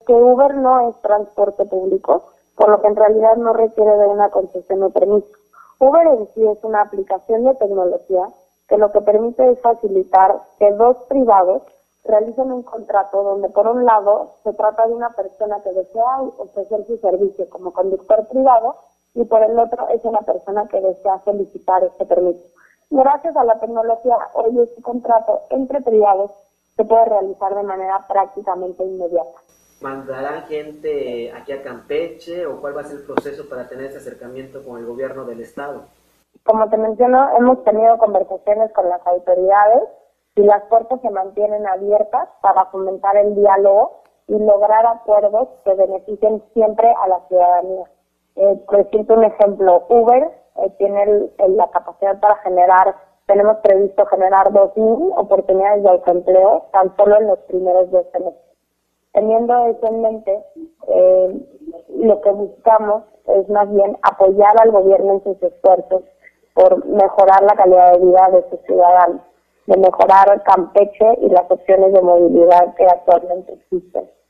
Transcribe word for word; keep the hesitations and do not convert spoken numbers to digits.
que Uber no es transporte público, por lo que en realidad no requiere de una concesión o permiso. Uber en sí es una aplicación de tecnología que lo que permite es facilitar que dos privados realicen un contrato donde por un lado se trata de una persona que desea ofrecer su servicio como conductor privado y por el otro es una persona que desea solicitar este permiso. Gracias a la tecnología, hoy este contrato entre privados se puede realizar de manera prácticamente inmediata. ¿Mandarán gente aquí a Campeche o cuál va a ser el proceso para tener ese acercamiento con el gobierno del estado? Como te menciono, hemos tenido conversaciones con las autoridades y las puertas se mantienen abiertas para fomentar el diálogo y lograr acuerdos que beneficien siempre a la ciudadanía. Eh, por decirte un ejemplo, Uber eh, tiene el, el, la capacidad para generar, tenemos previsto generar dos mil oportunidades de autoempleo tan solo en los primeros dos meses. Teniendo eso en mente, eh, lo que buscamos es más bien apoyar al gobierno en sus esfuerzos por mejorar la calidad de vida de sus ciudadanos, de mejorar Campeche y las opciones de movilidad que actualmente existen.